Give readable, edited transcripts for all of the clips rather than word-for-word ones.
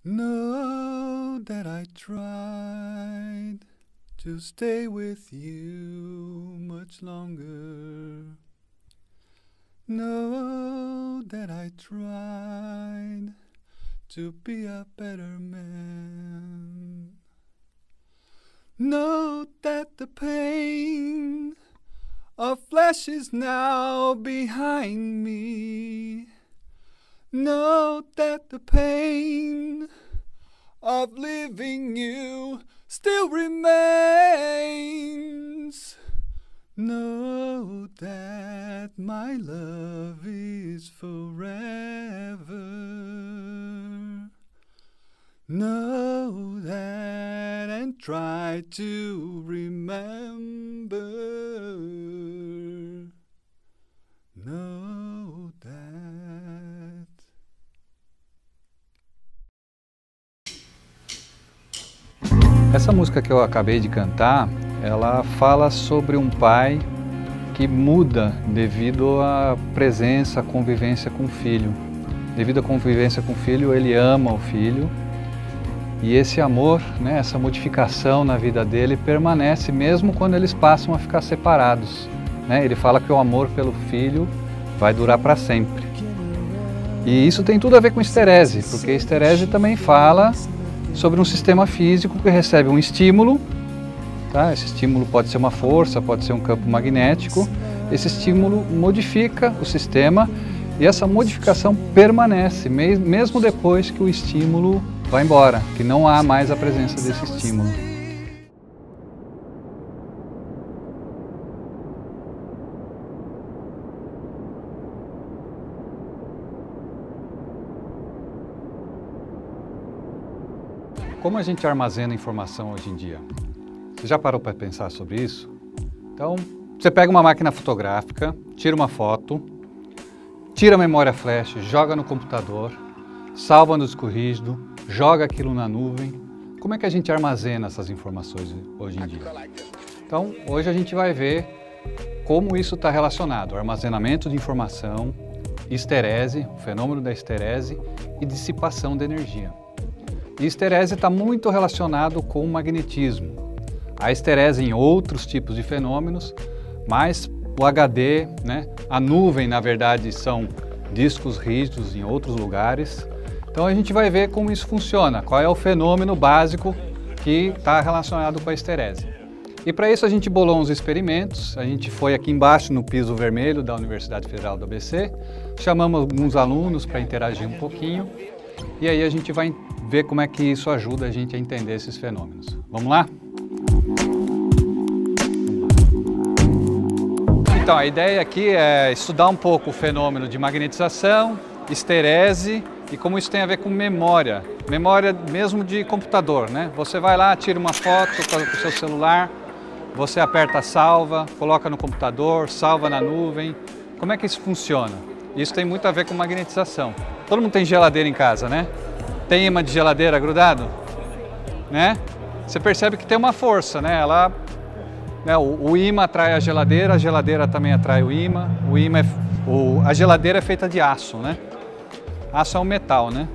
Know that I tried to stay with you much longer. Know that I tried to be a better man. Know that the pain of flesh is now behind me. Know that the pain of leaving you still remains. Know that my love is forever. Know that and try to remember. Know that. Essa música que eu acabei de cantar, ela fala sobre um pai que muda devido à presença, à convivência com o filho. Devido à convivência com o filho, ele ama o filho. E esse amor, né, essa modificação na vida dele permanece mesmo quando eles passam a ficar separados. Né? Ele fala que o amor pelo filho vai durar para sempre. E isso tem tudo a ver com esterese, porque esterese também fala sobre um sistema físico que recebe um estímulo. Tá? Esse estímulo pode ser uma força, pode ser um campo magnético. Esse estímulo modifica o sistema e essa modificação permanece, mesmo depois que o estímulo vai embora, que não há mais a presença desse estímulo. Como a gente armazena informação hoje em dia? Você já parou para pensar sobre isso? Então, você pega uma máquina fotográfica, tira uma foto, tira a memória flash, joga no computador, salva no disco rígido, joga aquilo na nuvem. Como é que a gente armazena essas informações hoje em dia? Então, hoje a gente vai ver como isso está relacionado, o armazenamento de informação, esterese, o fenômeno da esterese e dissipação de energia. E esterese está muito relacionado com o magnetismo. A esterese em outros tipos de fenômenos, mas o HD, né, a nuvem, na verdade, são discos rígidos em outros lugares. Então a gente vai ver como isso funciona, qual é o fenômeno básico que está relacionado com a esterese. E para isso a gente bolou uns experimentos, a gente foi aqui embaixo no piso vermelho da Universidade Federal do ABC, chamamos alguns alunos para interagir um pouquinho e aí a gente vai ver como é que isso ajuda a gente a entender esses fenômenos. Vamos lá? Então, a ideia aqui é estudar um pouco o fenômeno de magnetização, esterese e como isso tem a ver com memória. Memória mesmo de computador, né? Você vai lá, tira uma foto com o seu celular, você aperta salva, coloca no computador, salva na nuvem. Como é que isso funciona? Isso tem muito a ver com magnetização. Todo mundo tem geladeira em casa, né? Tem imã de geladeira grudado? Né? Você percebe que tem uma força, né? O ímã atrai a geladeira também atrai o ímã. A geladeira é feita de aço, né? Aço é um metal, né?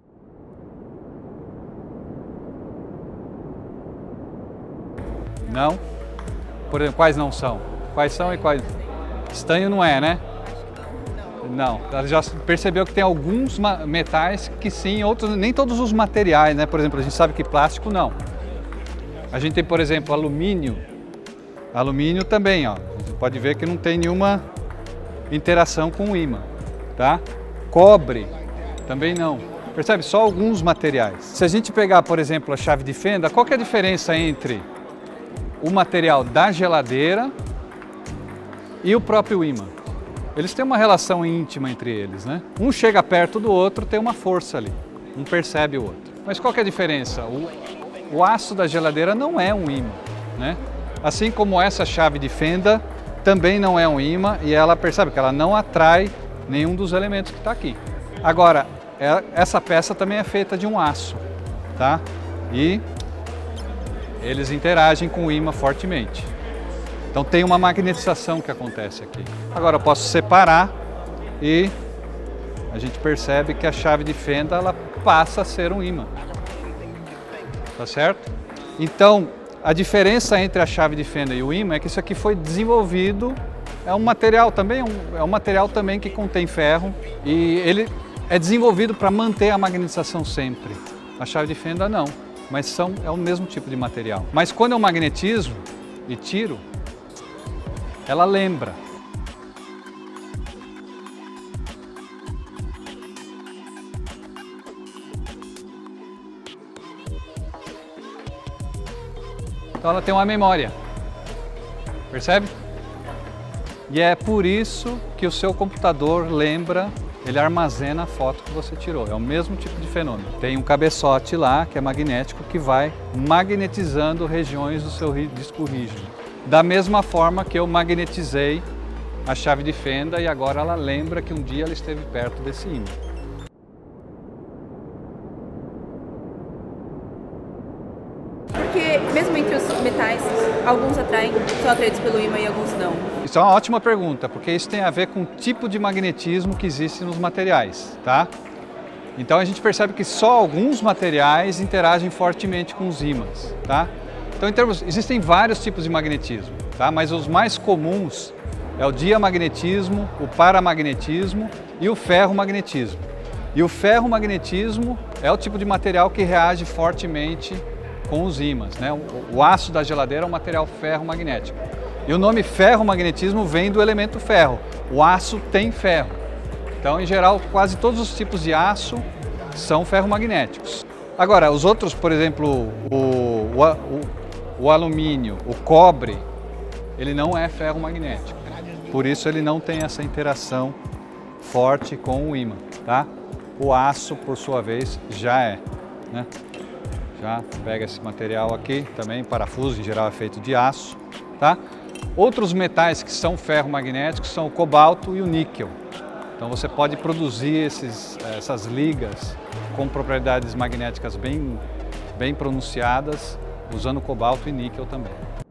Não? Por exemplo, quais não são? Quais são e quais? Estanho não é, né? Não. Ela já percebeu que tem alguns metais que sim, outros, nem todos os materiais, né? Por exemplo, a gente sabe que plástico não. A gente tem, por exemplo, alumínio. Alumínio também, ó. Você pode ver que não tem nenhuma interação com o ímã, tá? Cobre também não. Percebe? Só alguns materiais. Se a gente pegar, por exemplo, a chave de fenda, qual que é a diferença entre o material da geladeira e o próprio ímã? Eles têm uma relação íntima entre eles, né? Um chega perto do outro, tem uma força ali. Um percebe o outro. Mas qual que é a diferença? O aço da geladeira não é um ímã, né? Assim como essa chave de fenda também não é um ímã e ela percebe que ela não atrai nenhum dos elementos que está aqui. Agora, essa peça também é feita de um aço, tá? E eles interagem com o ímã fortemente. Então tem uma magnetização que acontece aqui. Agora eu posso separar e a gente percebe que a chave de fenda ela passa a ser um ímã. Tá certo? Então, a diferença entre a chave de fenda e o ímã é que isso aqui foi desenvolvido, é um material também que contém ferro e ele é desenvolvido para manter a magnetização sempre. A chave de fenda não, mas é o mesmo tipo de material. Mas quando eu magnetizo e tiro, ela lembra. Então ela tem uma memória, percebe? E é por isso que o seu computador lembra, ele armazena a foto que você tirou. É o mesmo tipo de fenômeno. Tem um cabeçote lá, que é magnético, que vai magnetizando regiões do seu disco rígido. Da mesma forma que eu magnetizei a chave de fenda e agora ela lembra que um dia ela esteve perto desse ímã. Porque mesmo entre os metais, alguns são atraídos pelo ímã e alguns não. Isso é uma ótima pergunta, porque isso tem a ver com o tipo de magnetismo que existe nos materiais, tá? Então a gente percebe que só alguns materiais interagem fortemente com os ímãs, tá? Então existem vários tipos de magnetismo, tá? Mas os mais comuns é o diamagnetismo, o paramagnetismo e o ferromagnetismo. E o ferromagnetismo é o tipo de material que reage fortemente com os ímãs, né? O aço da geladeira é um material ferromagnético. E o nome ferromagnetismo vem do elemento ferro. O aço tem ferro. Então, em geral, quase todos os tipos de aço são ferromagnéticos. Agora, os outros, por exemplo, o alumínio, o cobre, ele não é ferromagnético. Por isso ele não tem essa interação forte com o ímã, tá? O aço, por sua vez, já é, né? Já pega esse material aqui, também parafuso, em geral é feito de aço, tá? Outros metais que são ferromagnéticos são o cobalto e o níquel. Então você pode produzir essas ligas com propriedades magnéticas bem pronunciadas, usando cobalto e níquel também.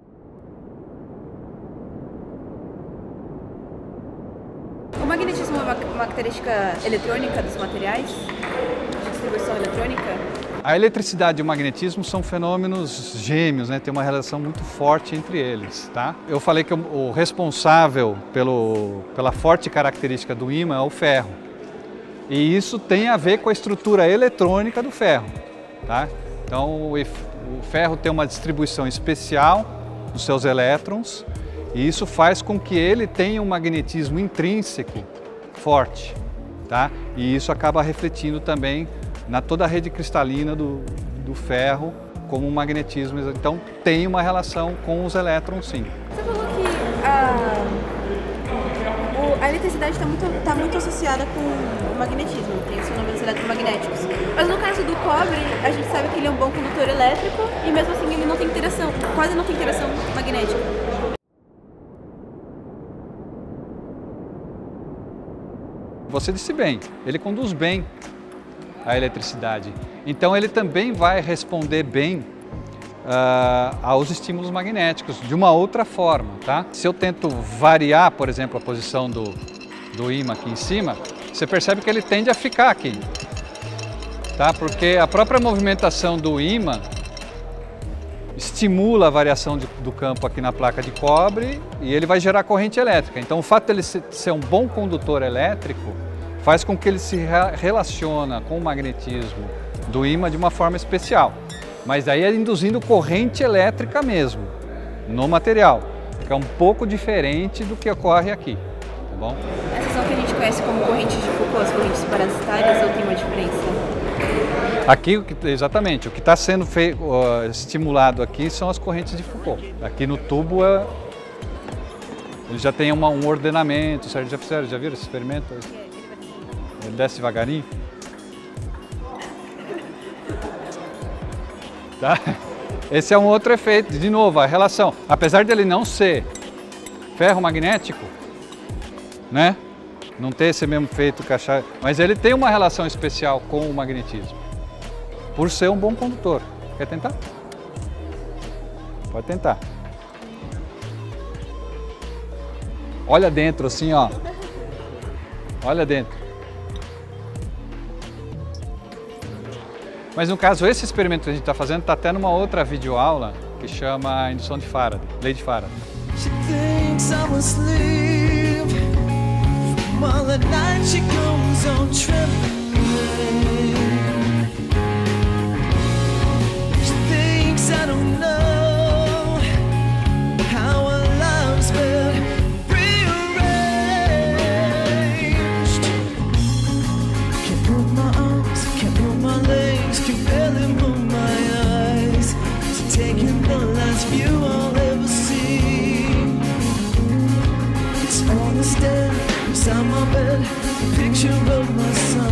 O magnetismo é uma característica eletrônica dos materiais? De distribuição eletrônica? A eletricidade e o magnetismo são fenômenos gêmeos, né? Tem uma relação muito forte entre eles, tá? Eu falei que o responsável pela forte característica do ímã é o ferro. E isso tem a ver com a estrutura eletrônica do ferro, tá? Então o ferro tem uma distribuição especial dos seus elétrons e isso faz com que ele tenha um magnetismo intrínseco forte, tá? E isso acaba refletindo também na toda a rede cristalina do ferro como um magnetismo. Então tem uma relação com os elétrons, sim. Você falou que a eletricidade está muito associada com o magnetismo, tem os fenômenos eletromagnéticos. Mas no caso do cobre, a gente sabe que ele é um bom condutor elétrico e mesmo assim ele não tem interação, quase não tem interação magnética. Você disse bem, ele conduz bem a eletricidade. Então ele também vai responder bem aos estímulos magnéticos de uma outra forma, tá? Se eu tento variar, por exemplo, a posição do ímã aqui em cima, você percebe que ele tende a ficar aqui, tá? Porque a própria movimentação do ímã estimula a variação do campo aqui na placa de cobre e ele vai gerar corrente elétrica. Então o fato dele ser um bom condutor elétrico faz com que ele se relaciona com o magnetismo do ímã de uma forma especial. Mas daí é induzindo corrente elétrica mesmo, no material, que é um pouco diferente do que ocorre aqui, tá bom? Essas são que a gente conhece como correntes de Foucault, as correntes parasitárias, ou tem uma diferença? Aqui, exatamente, o que está sendo estimulado aqui são as correntes de Foucault. Aqui no tubo ele já tem um ordenamento, certo? Já viram esse experimento? Ele desce devagarinho. Tá? Esse é um outro efeito, de novo, a relação. Apesar dele não ser ferromagnético, né? Não ter esse mesmo efeito que a chave, mas ele tem uma relação especial com o magnetismo, por ser um bom condutor. Quer tentar? Pode tentar. Olha dentro assim, ó. Olha dentro. Mas no caso, esse experimento que a gente está fazendo está até numa outra videoaula que chama Indução de Faraday, Lei de Faraday. She thinks I'm asleep while at night she goes on trembling. She thinks I don't know how our lives been rearranged. Can't move my arms, can't move my legs, can barely move my eyes. So taking the last view I'll ever see. It's on the stand beside my bed, a picture of my son.